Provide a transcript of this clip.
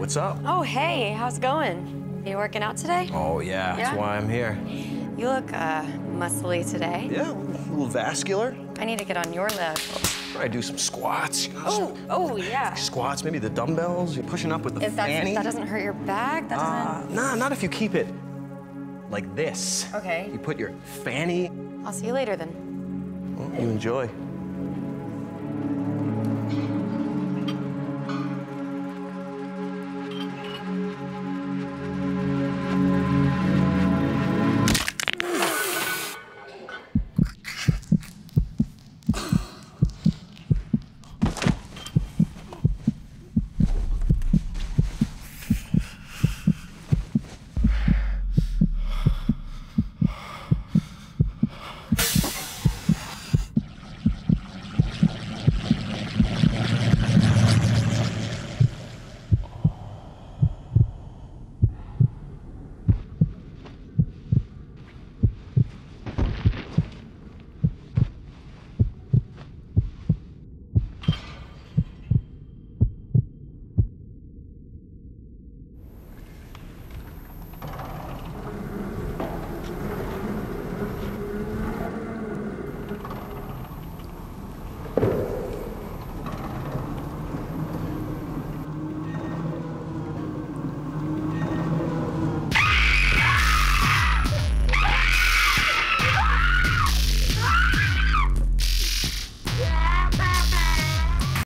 what's up? Oh, hey, how's it going? Are you working out today? Oh, yeah, that's why I'm here. You look, muscly today. Yeah, a little vascular. I need to get on your level. I do some squats. You know, Oh, yeah. Squats, maybe the dumbbells. You're pushing up with the If fanny. that doesn't hurt your back, that doesn't... Nah, not if you keep it like this. Okay. You put your fanny. I'll see you later then. Well, you enjoy.